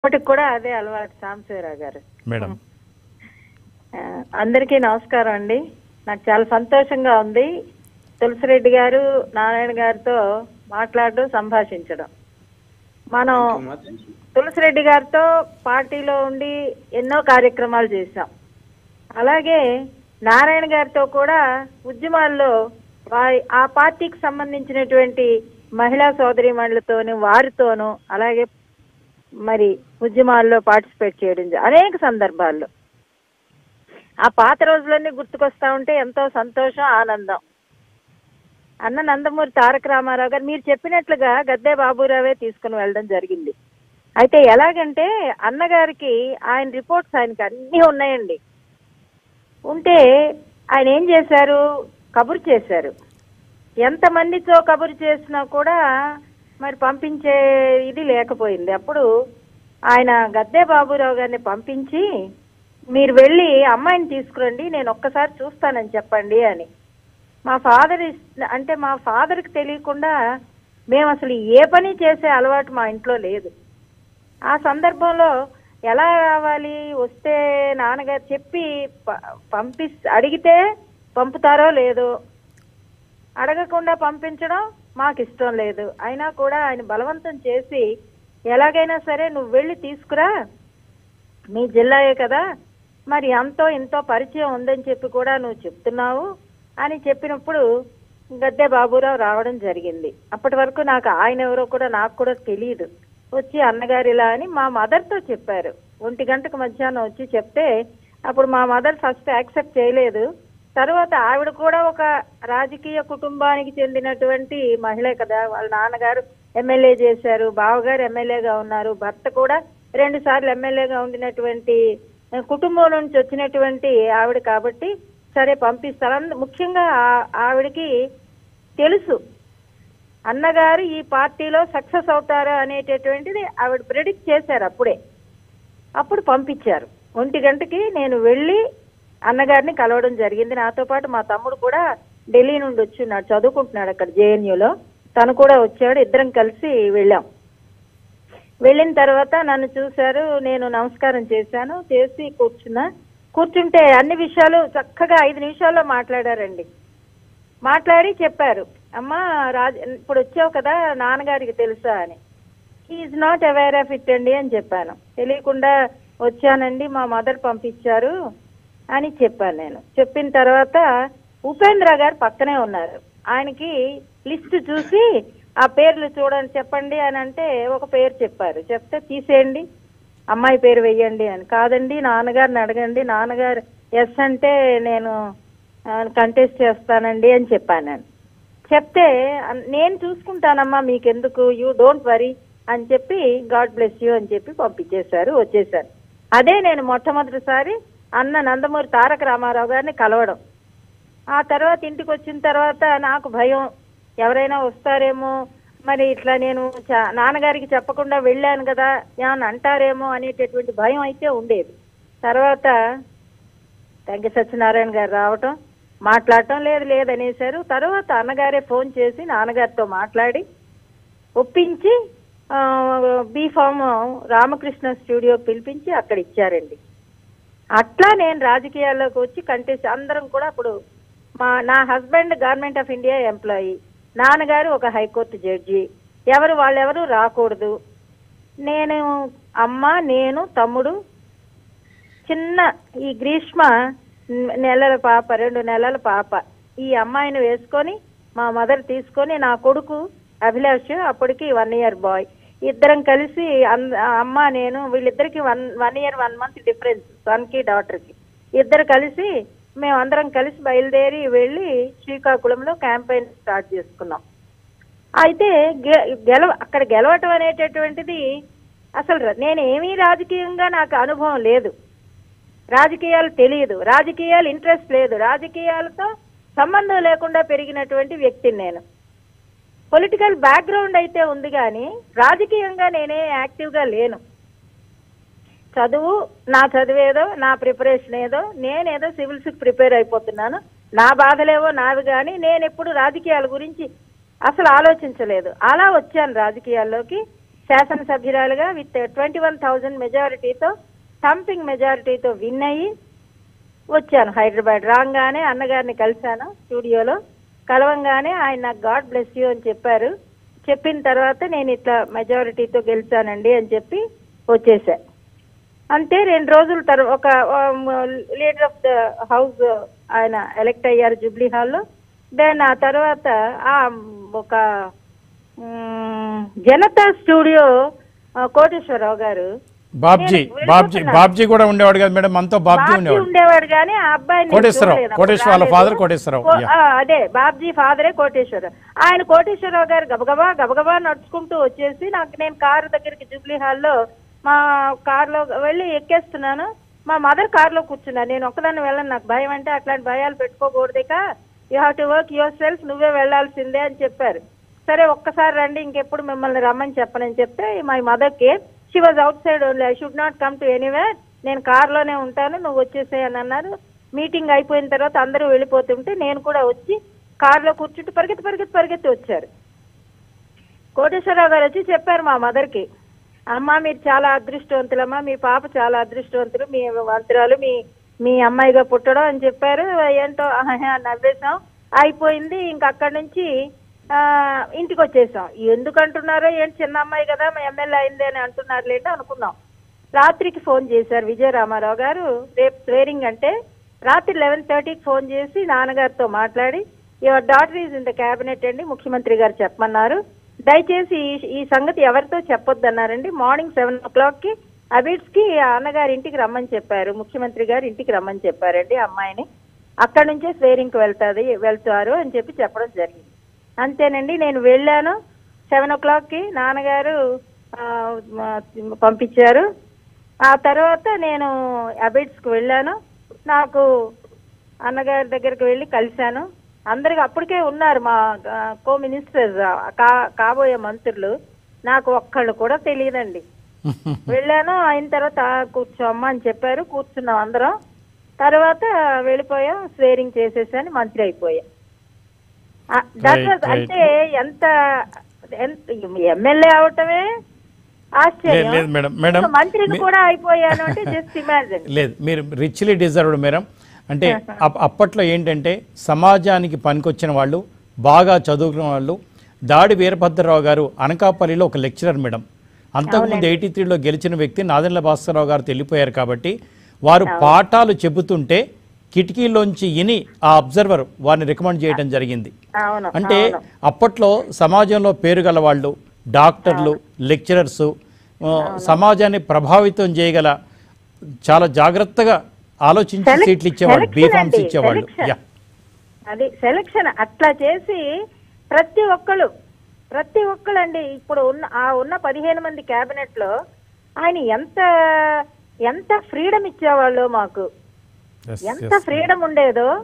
ఇప్పటికి కూడా అదే అలవాటు సాంబశివరావు గారు. మేడం అందరికీ నమస్కారం అండి. నాకు చాలా సంతోషంగా ఉంది తులసిరెడ్డి గారు నారాయణ గారితో మాట్లాడడం, సంభాషించడం. మనం తులసిరెడ్డి గారితో పార్టీలో ఉండి ఎన్నో కార్యక్రమాలు చేశాం. అలాగే నారాయణ గారితో కూడా ఉద్యమాల్లో ఆ పార్టీకి సంబంధించినటువంటి మహిళా సోదరీమణులతోనూ వారితోనూ అలాగే మరి ఉద్యమాల్లో పార్టిసిపేట్ చేయడం అనేక సందర్భాల్లో. ఆ పాత రోజులన్నీ గుర్తుకొస్తా ఉంటే ఎంతో సంతోషం, ఆనందం. అన్న నందమూరి తారక రామారావు గారు మీరు చెప్పినట్లుగా గద్దె బాబురావే తీసుకుని వెళ్ళడం జరిగింది. అయితే ఎలాగంటే అన్నగారికి ఆయన రిపోర్ట్స్ ఆయనకి అన్నీ ఉన్నాయండి. ఉంటే ఆయన ఏం చేశారు, కబురు చేశారు. ఎంతమందితో కబురు చేసినా కూడా మరి పంపించే ఇది లేకపోయింది. అప్పుడు ఆయన గద్దె బాబురావు గారిని పంపించి మీరు వెళ్ళి అమ్మాయిని తీసుకురండి, నేను ఒక్కసారి చూస్తానని చెప్పండి అని. మా ఫాదర్కి తెలియకుండా మేము అసలు ఏ పని చేసే అలవాటు మా ఇంట్లో లేదు. ఆ సందర్భంలో ఎలా రావాలి, వస్తే నాన్నగారు చెప్పి అడిగితే పంపుతారో లేదో, అడగకుండా పంపించడం మాకు ఇష్టం లేదు. అయినా కూడా ఆయన బలవంతం చేసి ఎలాగైనా సరే నువ్వు వెళ్ళి తీసుకురా, మీ జిల్లాయే కదా, మరి ఎంతో ఇంతో పరిచయం ఉందని చెప్పి కూడా నువ్వు చెప్తున్నావు అని చెప్పినప్పుడు గద్దె బాబురావు రావడం జరిగింది. అప్పటి వరకు నాకు ఆయన ఎవరో కూడా నాకు కూడా తెలియదు. వచ్చి అన్నగారు ఇలా అని మా మదర్తో చెప్పారు. 1 గంటకు మధ్యాహ్నం వచ్చి చెప్తే అప్పుడు మా మదర్ ఫస్ట్ యాక్సెప్ట్ చేయలేదు. తర్వాత ఆవిడ కూడా ఒక రాజకీయ కుటుంబానికి చెందినటువంటి మహిళే కదా, వాళ్ళ నాన్నగారు ఎమ్మెల్యే చేశారు, బావగారు ఎమ్మెల్యేగా ఉన్నారు, భర్త కూడా 2 సార్లు ఎమ్మెల్యేగా ఉండినటువంటి కుటుంబం నుంచి వచ్చినటువంటి ఆవిడ కాబట్టి సరే పంపిస్తాను. ముఖ్యంగా ఆవిడకి తెలుసు అన్నగారు ఈ పార్టీలో సక్సెస్ అవుతారు అనేటటువంటిది ఆవిడ ప్రెడిక్ట్ చేశారు. అప్పుడు పంపించారు. 1 గంటకి నేను వెళ్ళి అన్నగారిని కలవడం జరిగింది. నాతో పాటు మా తమ్ముడు కూడా ఢిల్లీ నుండి వచ్చున్నాడు, చదువుకుంటున్నాడు అక్కడ జేఎన్యూలో. తను కూడా వచ్చాడు. ఇద్దరం కలిసి వెళ్ళాం. వెళ్ళిన తర్వాత నన్ను చూశారు, నేను నమస్కారం చేశాను, చేసి కూర్చుంటే అన్ని విషయాలు చక్కగా 5 నిమిషాల్లో మాట్లాడారండి. మాట్లాడి చెప్పారు, అమ్మా ఇప్పుడు వచ్చావు కదా నాన్నగారికి తెలుసా అని. He is not aware of it అండి అని చెప్పాను. తెలియకుండా వచ్చానండి, మా మదర్ పంపించారు అని చెప్పాను నేను. చెప్పిన తర్వాత ఉపేంద్ర గారు పక్కనే ఉన్నారు. ఆయనకి లిస్ట్ చూసి ఆ పేర్లు చూడండి చెప్పండి అని అంటే ఒక పేరు చెప్పారు. చెప్తే తీసేయండి, అమ్మాయి పేరు వెయ్యండి అని. కాదండి నాన్నగారిని అడగండి, నాన్నగారు ఎస్ అంటే నేను కంటెస్ట్ చేస్తానండి అని చెప్పాను నేను. చెప్తే నేను చూసుకుంటానమ్మా మీకెందుకు, యూ డోంట్ వరీ అని చెప్పి గాడ్ బ్లెస్ యూ అని చెప్పి పంపించేశారు. వచ్చేసారు. అదే నేను మొట్టమొదటిసారి అన్న నందమూరి తారక రామారావు గారిని కలవడం. ఆ తర్వాత ఇంటికి వచ్చిన తర్వాత నాకు భయం, ఎవరైనా వస్తారేమో, మరి ఇట్లా నేను నాన్నగారికి చెప్పకుండా వెళ్ళాను కదా ఏమన్నా అంటారేమో అనేటటువంటి భయం అయితే ఉండేది. తర్వాత తంగి సత్యనారాయణ గారు రావటం, మాట్లాడటం లేదనేసారు. తర్వాత అన్నగారే ఫోన్ చేసి నాన్నగారితో మాట్లాడి ఒప్పించి బీఫామ్ రామకృష్ణ స్టూడియో పిలిపించి అక్కడ ఇచ్చారండి. అట్లా నేను రాజకీయాల్లోకి వచ్చి కంటెస్ట్. అందరం కూడా అప్పుడు నా husband government of India employee, నాన్నగారు ఒక హైకోర్టు జడ్జి, వాళ్ళెవరు రాకూడదు. నేను తమ్ముడు, చిన్న ఈ గ్రీష్మ 2 నెలల పాప, ఈ అమ్మాయిని వేసుకొని మా మదర్ తీసుకొని, నా కొడుకు అభిలాష్ అప్పటికి 1 year బాయ్, ఇద్దరం కలిసి అమ్మ నేను వీళ్ళిద్దరికి 1 year 1 month డిఫరెన్స్, సన్కి డాటర్కి, ఇద్దరు కలిసి మేమందరం కలిసి బయలుదేరి వెళ్ళి శ్రీకాకుళంలో క్యాంపెయిన్ స్టార్ట్ చేసుకున్నాం. అయితే అక్కడ గెలవటం అనేటటువంటిది అసలు నేనేమీ రాజకీయంగా నాకు అనుభవం లేదు, రాజకీయాలు తెలియదు, రాజకీయాలు ఇంట్రెస్ట్ లేదు, రాజకీయాలతో సంబంధం లేకుండా పెరిగినటువంటి వ్యక్తిని నేను. పొలిటికల్ బ్యాక్గ్రౌండ్ అయితే ఉంది కానీ రాజకీయంగా నేనే యాక్టివ్గా లేను. నా చదివేదో, నా ప్రిపరేషన్ ఏదో, నేనేదో సివిల్స్కి ప్రిపేర్ అయిపోతున్నాను, నా బాధలేవో నావి, కానీ నేను ఎప్పుడు రాజకీయాల గురించి అసలు ఆలోచించలేదు. అలా వచ్చాను రాజకీయాల్లోకి. శాసనసభ్యురాలుగా విత్ 21,000 మెజారిటీతో, థంపింగ్ మెజారిటీతో విన్ అయ్యి వచ్చాను హైదరాబాద్. రాగానే అన్నగారిని కలిశాను స్టూడియోలో. కలవంగానే ఆయన నాకు గాడ్ బ్లెస్ యూ అని చెప్పారు. చెప్పిన తర్వాత నేను ఇట్లా మెజారిటీతో గెలిచానండి అని చెప్పి వచ్చేసా. అంటే 2 రోజుల తర్వాత ఒక లీడర్ ఆఫ్ ద హౌస్ ఆయన ఎలక్ట్ అయ్యారు జూబ్లీ హాల్లో. దెన్ ఆ తర్వాత ఒక జనతా స్టూడియో కోటేశ్వరరావు గారు, బాబ్జీ కూడా ఉండేవాడు కదా మేడం, మనతో బాబ్జీ ఉండేవాడు కానీ ఆ అబ్బాయిని అదే బాబ్జీ ఫాదరే కోటేశ్వరరావు. ఆయన కోటేశ్వరరావు గారు గబగబా నడుచుకుంటూ వచ్చేసి నేను కారు దగ్గరికి జూబ్లీ హాల్లో మా కారులో వెళ్ళి ఎక్కేస్తున్నాను. మా మదర్ కారులో కూర్చున్నా. నేను ఒక్కదాన్ని వెళ్ళను, నాకు భయం అంటే అట్లాంటి భయాలు పెట్టుకోకూడదుక, you have to work yourself, నువ్వే వెళ్లాల్సిందే అని చెప్పారు. సరే ఒక్కసారి రండి, ఇంకెప్పుడు మిమ్మల్ని రమ్మని చెప్పనని చెప్తే my mother care. She was outside only, I should not come to anywhere, నేను కార్లోనే ఉంటాను, నువ్వు వచ్చేసాయి అని అన్నారు. మీటింగ్ అయిపోయిన తర్వాత అందరూ వెళ్ళిపోతుంటే నేను కూడా వచ్చి కార్లో కూర్చుంటూ పరిగెత్తి వచ్చారు. కోటేశ్వరరావు గారు వచ్చి చెప్పారు మా మదర్కి, అమ్మ మీరు చాలా అదృష్టవంతులమ్మా, మీ పాప చాలా అదృష్టవంతులు, మీ వంతురాలు మీ అమ్మాయిగా పుట్టడం అని చెప్పారు. ఏంటో నవ్వేశాం, అయిపోయింది. ఇంక అక్కడి నుంచి ఇంటికి వచ్చేసాం. ఎందుకు అంటున్నారో ఏంటి, చిన్న అమ్మాయి కదా మా ఎమ్మెల్యే అయింది అని అంటున్నారు లేండి అనుకున్నాం. రాత్రికి ఫోన్ చేశారు విజయరామారావు గారు, రేపు స్వేరింగ్ అంటే. రాత్రి 11:30కి ఫోన్ చేసి నాన్నగారితో మాట్లాడి, your daughter is in the cabinet అండి, ముఖ్యమంత్రి గారు చెప్పమన్నారు, దయచేసి ఈ సంగతి ఎవరితో చెప్పొద్దు అన్నారండి. మార్నింగ్ 7 o'clockకి అబిడ్స్కి అన్నగారి ఇంటికి రమ్మని చెప్పారు, ముఖ్యమంత్రి గారు ఇంటికి రమ్మని చెప్పారండి అమ్మాయిని. అక్కడి నుంచే స్వేరింగ్కి వెళ్తారు అని చెప్పి చెప్పడం జరిగింది. అంతేనండి. నేను వెళ్ళాను 7 o'clockకి, నాన్నగారు పంపించారు. ఆ తర్వాత నేను అబిడ్స్కి వెళ్ళాను. నాకు అన్నగారి దగ్గరికి వెళ్ళి కలిశాను. అందరికి అప్పటికే ఉన్నారు మా కో మినిస్టర్స్, కాబోయే మంత్రులు. నాకు ఒక్కళ్ళు కూడా తెలియదండి. వెళ్ళాను, అయిన తర్వాత కూర్చోమ్మా అని చెప్పారు, కూర్చున్నాం అందరం. తర్వాత వెళ్ళిపోయాం, స్వేరింగ్ చేసేసాను, మంత్రి అయిపోయా. అంటే ఎంత ఎమ్మెల్యే అవటమే ఆశ్చర్యం, మంత్రిని కూడా అయిపోయాను అంటే జస్ట్ ఇమాజిన్. లేదు, మీరు రిచ్లీ డిజర్వ్డ్ మేడం. అంటే అప్పట్లో ఏంటంటే సమాజానికి పనికొచ్చిన వాళ్ళు, బాగా చదువుకున్న వాళ్ళు. దాడి వీరభద్రరావు గారు అనకాపల్లిలో ఒక లెక్చరర్ మేడం. అంతకుముందు 83లో గెలిచిన వ్యక్తి నాదెండ్ల భాస్కరరావు గారు వెళ్ళిపోయారు కాబట్టి వారు పాఠాలు చెబుతుంటే కిటికీలోంచి ఇని ఆ అబ్జర్వర్ వారిని రికమెండ్ చేయడం జరిగింది. అంటే అప్పట్లో సమాజంలో పేరు గల వాళ్ళు, డాక్టర్లు, లెక్చరర్స్, సమాజాన్ని ప్రభావితం చేయగల చాలా జాగ్రత్తగా ఆలోచించి సీట్లు ఇచ్చేవాళ్ళు, బీఫామ్స్ ఇచ్చేవాళ్ళు. అది సెలక్షన్ అట్లా చేసి ప్రతి ఒక్కళ్ళు అండి. ఇప్పుడు ఉన్న 15 మంది క్యాబినెట్ లో ఆయన ఎంత ఫ్రీడమ్ ఇచ్చేవాళ్ళు మాకు, ఎంత ఫ్రీడమ్ ఉండేదో.